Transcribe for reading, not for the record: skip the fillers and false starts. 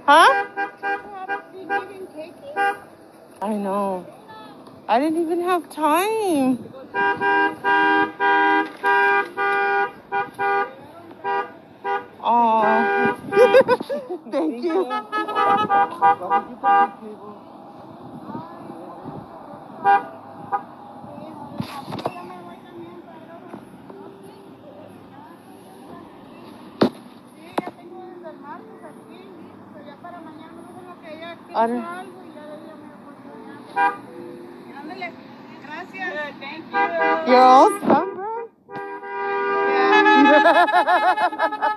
Huh? I know. I didn't even have time. Oh, thank you. You're all sunburned? Yeah.